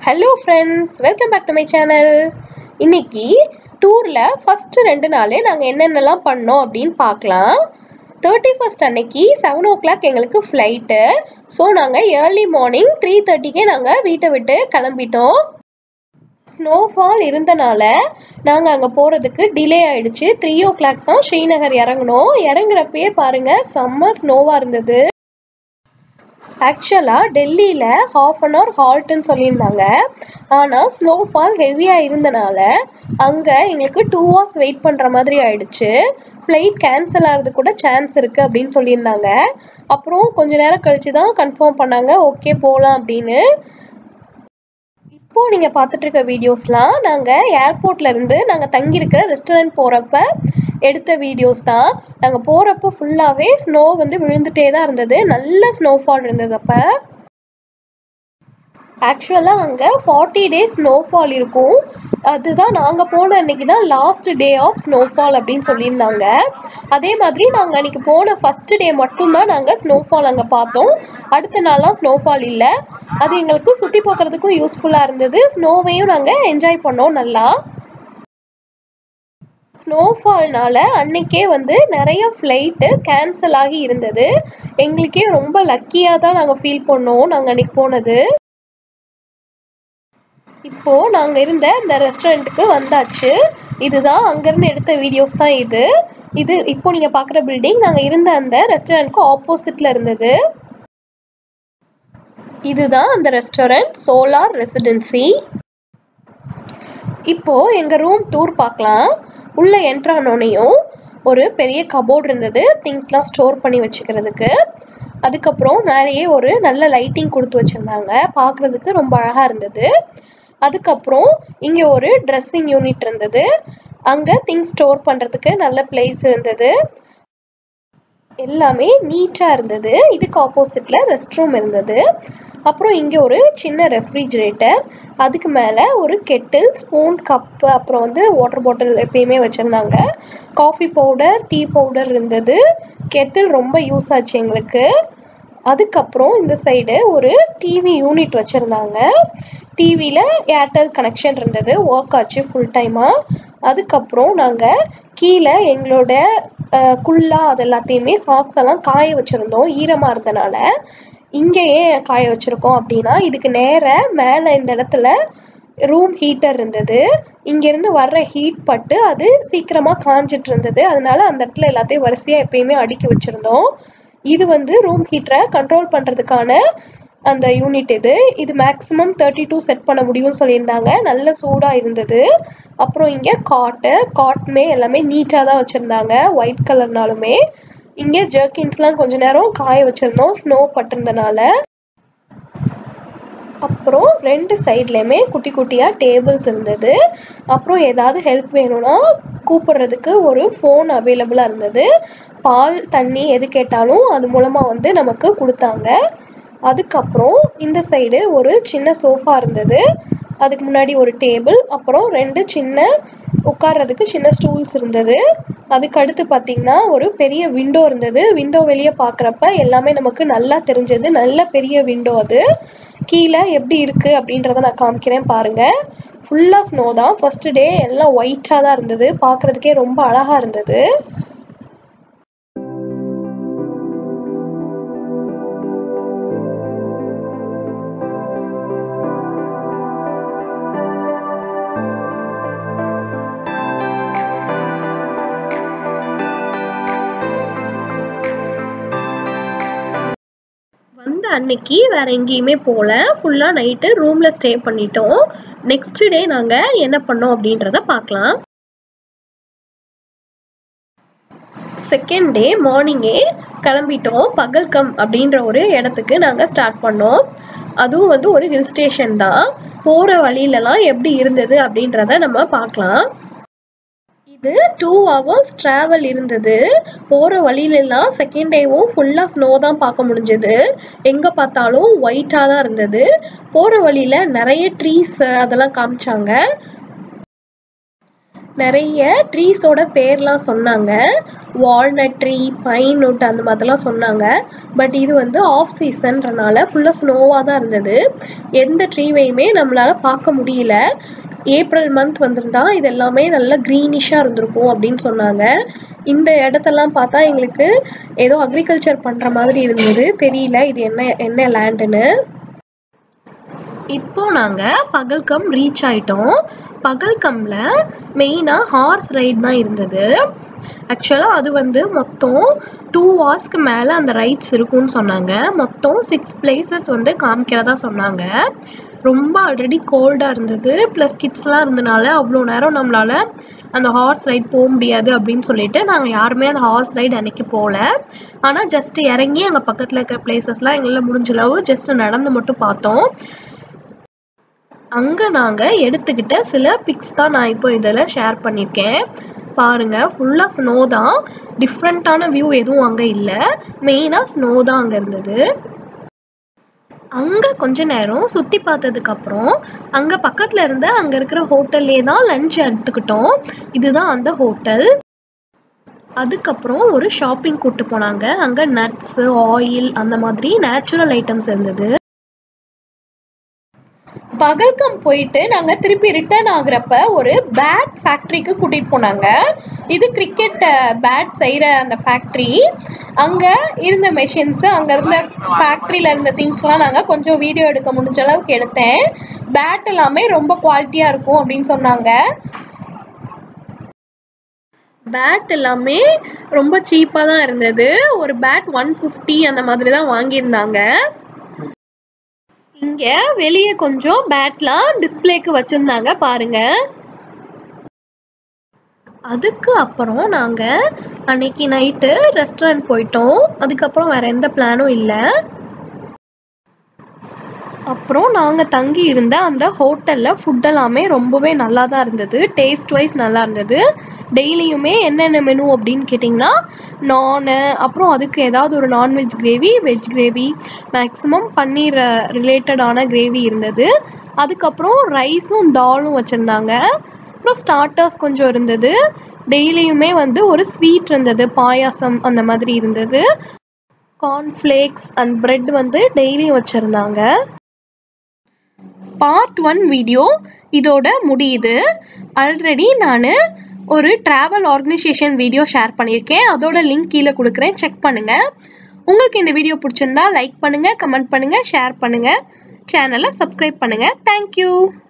Hello friends, welcome back to my channel. இன்னைக்கு டூர்ல first 2 நாளே நாங்க என்னென்னலாம் பண்ணோம் அப்படினு பார்க்கலாம். 31st அன்னைக்கு 7 o'clock எங்களுக்கு ஃளைட். சோ நாங்க early morning 3:30க்கே நாங்க வீட்டை விட்டு கிளம்பிட்டோம். ஸ்னோஃபால் இருந்தனால நாங்க அங்க போறதுக்கு டிலே ஆயிடுச்சு. 3 o'clock தான் ஸ்ரீநகர் இறங்கணும். இறங்குறப்பே பாருங்க செம்ம ஸ்னோவா இருந்தது. ஆக்சுவலா டெல்லியில half an hour ஹால்ட்னு சொல்லியிருந்தாங்க. ஆனால் ஸ்னோஃபால் ஹெவியாக இருந்தனால அங்கே எங்களுக்கு 2 hours வெயிட் பண்ணுற மாதிரி ஆயிடுச்சு. ஃப்ளைட் கேன்சல் ஆகிறது கூட சான்ஸ் இருக்குது அப்படின்னு சொல்லியிருந்தாங்க. அப்புறம் கொஞ்ச நேரம் கழிச்சு தான் கன்ஃபார்ம் பண்ணாங்க ஓகே போகலாம் அப்படின்னு. இப்போது நீங்கள் பார்த்துட்டு இருக்க வீடியோஸ்லாம் நாங்கள் ஏர்போர்ட்லேருந்து நாங்கள் தங்கியிருக்கிற ரெஸ்டாரண்ட் போகிறப்ப எடுத்த வீடியோஸ் தான். நாங்கள் போகிறப்போ ஃபுல்லாகவே ஸ்னோ வந்து விழுந்துட்டே தான் இருந்தது. நல்ல ஸ்னோஃபால் இருந்தது. அப்போ ஆக்சுவலாக அங்கே 40 days ஸ்னோஃபால் இருக்கும். அதுதான் நாங்கள் போன அன்றைக்கி தான் லாஸ்ட் டே ஆஃப் ஸ்னோஃபால் அப்படின்னு சொல்லியிருந்தாங்க. அதே மாதிரி நாங்கள் அன்றைக்கி போன ஃபஸ்ட்டு டே மட்டும்தான் நாங்கள் ஸ்னோஃபால் அங்கே பார்த்தோம். அடுத்த நாள்லாம் ஸ்னோஃபால் இல்லை. அது எங்களுக்கு சுற்றி பார்க்குறதுக்கும் யூஸ்ஃபுல்லாக இருந்தது. ஸ்னோவையும் நாங்கள் என்ஜாய் பண்ணோம் நல்லா. ஸ்னோஃபால்னால அன்னைக்கே வந்து நிறைய ஃப்ளைட்டு கேன்சல் ஆகி இருந்தது. எங்களுக்கே ரொம்ப லக்கியாக தான் நாங்கள் ஃபீல் பண்ணோம் நாங்கள் அன்றைக்கி போனது. இப்போது நாங்கள் இருந்த இந்த ரெஸ்டாரண்ட்டுக்கு வந்தாச்சு. இதுதான் அங்கேருந்து எடுத்த வீடியோஸ் தான் இது இப்போ நீங்கள் பார்க்குற பில்டிங் நாங்கள் இருந்த அந்த ரெஸ்டாரண்ட்க்கு ஆப்போசிட்டில் இருந்தது. இதுதான் அந்த ரெஸ்டாரண்ட் சோலார் ரெசிடென்சி. இப்போது எங்கள் ரூம் டூர் பார்க்கலாம். உள்ளே என்ட்ரானோனையும் ஒரு பெரிய கபோர்டு இருந்தது திங்ஸ்லாம் ஸ்டோர் பண்ணி வச்சுக்கிறதுக்கு. அதுக்கப்புறம் மேலேயே ஒரு நல்ல லைட்டிங் கொடுத்து வச்சுருந்தாங்க. பார்க்குறதுக்கு ரொம்ப அழகாக இருந்தது. அதுக்கப்புறம் இங்கே ஒரு ட்ரெஸ்ஸிங் யூனிட் இருந்தது. அங்கே திங்ஸ் ஸ்டோர் பண்ணுறதுக்கு நல்ல பிளேஸ் இருந்தது. எல்லாமே நீட்டாக இருந்தது. இதுக்கு ஆப்போசிட்டில் ரெஸ்ட் ரூம் இருந்தது. அப்புறம் இங்கே ஒரு சின்ன ரெஃப்ரிஜிரேட்டர், அதுக்கு மேலே ஒரு கெட்டில், ஸ்பூன், கப்பு, அப்புறம் வந்து வாட்டர் பாட்டில் எப்பயுமே வச்சுருந்தாங்க. காஃபி பவுடர், டீ பவுடர் இருந்தது. கெட்டில் ரொம்ப யூஸ் ஆச்சு எங்களுக்கு. அதுக்கப்புறம் இந்த சைடு ஒரு டிவி யூனிட் வச்சுருந்தாங்க. டிவியில் ஏர்டெல் கனெக்ஷன் இருந்தது. ஒர்க் ஆச்சு ஃபுல் டைமாக. அதுக்கப்புறம் நாங்கள் கீழே எங்களோட குல்லா அது எல்லாத்தையுமே சாக்ஸ் எல்லாம் காய வச்சுருந்தோம் ஈரமாக இருந்தனால. இங்கே ஏன் காய வச்சுருக்கோம் அப்படின்னா இதுக்கு நேராக மேலே இந்த இடத்துல ரூம் ஹீட்டர் இருந்தது. இங்கேருந்து வர்ற ஹீட் பட்டு அது சீக்கிரமாக காஞ்சிட்டு இருந்தது. அதனால அந்த இடத்துல எல்லாத்தையும் வரிசையாக எப்பயுமே அடுக்கி வச்சுருந்தோம். இது வந்து ரூம் ஹீட்டரை கண்ட்ரோல் பண்ணுறதுக்கான அந்த யூனிட் இது மேக்ஸிமம் 32 செட் பண்ண முடியும்னு சொல்லியிருந்தாங்க. நல்ல சூடாக இருந்தது. அப்புறம் இங்கே காட்டுமே எல்லாமே நீட்டாக தான் வச்சுருந்தாங்க ஒயிட் கலர்னாலுமே. இங்கே ஜர்க்கின்ஸ்லாம் கொஞ்ச நேரம் காய வச்சுருந்தோம் ஸ்னோ பட்டிருந்தனால. அப்புறம் 2 சைட்லேயுமே குட்டி குட்டியாக டேபிள்ஸ் இருந்தது. அப்புறம் ஏதாவது ஹெல்ப் வேணும்னா கூப்பிட்றதுக்கு ஒரு ஃபோன் அவைலபிளாக இருந்தது. பால் தண்ணி எது கேட்டாலும் அது மூலமாக வந்து நமக்கு கொடுத்தாங்க. அதுக்கப்புறம் இந்த சைடு ஒரு சின்ன சோஃபா இருந்தது. அதுக்கு முன்னாடி ஒரு டேபிள், அப்புறம் 2 சின்ன உட்கார்றதுக்கு சின்ன ஸ்டூல்ஸ் இருந்தது. அதுக்கு அடுத்து பார்த்திங்கன்னா ஒரு பெரிய விண்டோ இருந்தது. விண்டோ வெளியே பார்க்குறப்ப எல்லாமே நமக்கு நல்லா தெரிஞ்சது. நல்ல பெரிய விண்டோ அது. கீழே எப்படி இருக்குது அப்படின்றத நான் காமிக்கிறேன் பாருங்கள். ஃபுல்லாக ஸ்னோ தான். ஃபஸ்ட்டு டே எல்லாம் ஒயிட்டாக தான் இருந்தது. பார்க்குறதுக்கே ரொம்ப அழகாக இருந்தது. அன்னைக்கு வேற எங்கேயுமே போகல. ஃபுல்லாக நைட்டு ரூமில் ஸ்டே பண்ணிட்டோம். நெக்ஸ்ட் டே நாங்கள் என்ன பண்ணோம் அப்படின்றத பார்க்கலாம். செகண்ட் டே மார்னிங்கே கிளம்பிட்டோம். பகல்கம் அப்படின்ற ஒரு இடத்துக்கு நாங்கள் ஸ்டார்ட் பண்ணோம். அதுவும் வந்து ஒரு ஹில் ஸ்டேஷன் தான். போகிற வழியிலலாம் எப்படி இருந்தது அப்படின்றத நம்ம பார்க்கலாம். இது 2 hours ட்ராவல் இருந்தது. போகிற வழியிலெல்லாம் செகண்ட் டேவும் ஃபுல்லாக ஸ்னோ தான் பார்க்க முடிஞ்சது. எங்கே பார்த்தாலும் ஒயிட்டாக தான் இருந்தது. போகிற வழியில் நிறைய ட்ரீஸ் அதெல்லாம் காமிச்சாங்க. நிறைய ட்ரீஸோட பேர்லாம் சொன்னாங்க. வால்நட் ட்ரீ, பைன் நட் அந்த மாதிரிலாம் சொன்னாங்க. பட் இது வந்து ஆஃப் சீசன்றனால ஃபுல்லாக ஸ்னோவாக தான் இருந்தது. எந்த ட்ரீவையுமே நம்மளால் பார்க்க முடியல. ஏப்ரல் மந்த் வந்திருந்தா இது எல்லாமே நல்லா க்ரீனிஷாக இருந்திருக்கும் அப்படின்னு சொன்னாங்க. இந்த இடத்தெல்லாம் பார்த்தா எங்களுக்கு ஏதோ அக்ரிகல்ச்சர் பண்ணுற மாதிரி இருந்தது. தெரியல இது என்ன லேண்டுன்னு. இப்போ நாங்கள் பகல்கம் ரீச் ஆயிட்டோம். பகல்கம்ல மெயினாக ஹார்ஸ் ரைட் தான் இருந்தது. ஆக்சுவலாக அது வந்து மொத்தம் 2 hours மேலே அந்த ரைட்ஸ் இருக்குன்னு சொன்னாங்க. மொத்தம் 6 places வந்து காமிக்கிறதா சொன்னாங்க. ரொம்ப ஆல்ரெடி கோல்டாக இருந்தது, ப்ளஸ் கிட்ஸ்லாம் இருந்தனால அவ்வளோ நேரம் நம்மளால் அந்த ஹார்ஸ் ரைட் போக முடியாது அப்படின்னு சொல்லிட்டு நாங்கள் யாருமே அந்த ஹார்ஸ் ரைட் அன்னைக்கு போகல. ஆனால் ஜஸ்ட் இறங்கி அங்கே பக்கத்தில் இருக்கிற பிளேசஸ்லாம் எங்களால் முடிஞ்சளவு ஜஸ்ட் நடந்து மட்டும் பார்த்தோம். அங்கே நாங்கள் எடுத்துக்கிட்ட சில பிக்ஸ் தான் நான் இப்போ இதில் ஷேர் பண்ணியிருக்கேன். பாருங்கள், ஃபுல்லாக ஸ்னோ தான். டிஃப்ரெண்ட்டான வியூ எதுவும் அங்கே இல்லை. மெயினாக ஸ்னோ தான் அங்கே இருந்தது. அங்கே கொஞ்ச நேரம் சுற்றி பார்த்ததுக்கப்புறம் அங்கே பக்கத்தில் இருந்த அங்கே இருக்கிற ஹோட்டல்லே தான் லஞ்ச் எடுத்துக்கிட்டோம். இதுதான் அந்த ஹோட்டல். அதுக்கப்புறம் ஒரு ஷாப்பிங் கூப்பிட்டு போனாங்க. அங்கே நட்ஸு, ஆயில் அந்த மாதிரி நேச்சுரல் ஐட்டம்ஸ் இருந்தது. பகல்கம் போயிட்டு நாங்கள் திருப்பி ரிட்டர்ன் ஆகுறப்ப ஒரு பேட் ஃபேக்ட்ரிக்கு கூட்டிகிட்டு போனாங்க. இது கிரிக்கெட் பேட் செய்கிற அந்த ஃபேக்ட்ரி. அங்கே இருந்த மெஷின்ஸு, அங்கே இருந்த ஃபேக்ட்ரியில் இருந்த திங்ஸ்லாம் நாங்கள் கொஞ்சம் வீடியோ எடுக்க முடிஞ்ச அளவுக்கு எடுத்தேன். பேட் எல்லாமே ரொம்ப குவாலிட்டியாக இருக்கும் அப்படின்னு சொன்னாங்க. பேட் எல்லாமே ரொம்ப சீப்பாக தான் இருந்தது. ஒரு பேட் 150 அந்த மாதிரி தான் வாங்கியிருந்தாங்க. இங்கே வெளியே கொஞ்சம் பேட்லாம் டிஸ்பிளேக்கு வச்சுருந்தாங்க பாருங்க. அதுக்கு அப்புறம் நாங்கள் அன்னைக்கு நைட்டு ரெஸ்டாரண்ட் போயிட்டோம். அதுக்கப்புறம் வேறு எந்த பிளானும் இல்லை. அப்புறம் நாங்கள் தங்கி இருந்த அந்த ஹோட்டலில் ஃபுட் எல்லாமே ரொம்பவே நல்லா தான் இருந்தது. டேஸ்ட் வைஸ் நல்லா இருந்தது. டெய்லியுமே என்னென்ன மெனு அப்படின்னு கேட்டிங்கன்னா நானு, அப்புறம் அதுக்கு ஏதாவது ஒரு nonveg gravy, veg gravy, maximum paneer ரிலேட்டடான கிரேவி இருந்தது. அதுக்கப்புறம் ரைஸும் தாலும் வச்சுருந்தாங்க. அப்புறம் ஸ்டார்டர்ஸ் கொஞ்சம் இருந்தது. டெய்லியுமே வந்து ஒரு ஸ்வீட் இருந்தது, பாயாசம் அந்த மாதிரி இருந்தது. கார்ன்ஃப்ளேக்ஸ் அண்ட் பிரெட் வந்து டெய்லியும் வச்சுருந்தாங்க. பார்ட் 1 வீடியோ இதோட முடியுது. ஆல்ரெடி நான் ஒரு ட்ராவல் ஆர்கனைசேஷன் வீடியோ ஷேர் பண்ணியிருக்கேன். அதோட லிங்க் கீழே கொடுக்குறேன், செக் பண்ணுங்கள். உங்களுக்கு இந்த வீடியோ பிடிச்சிருந்தா லைக் பண்ணுங்கள், கமெண்ட் பண்ணுங்கள், ஷேர் பண்ணுங்கள், சேனலை சப்ஸ்கிரைப் பண்ணுங்கள். தேங்க்யூ.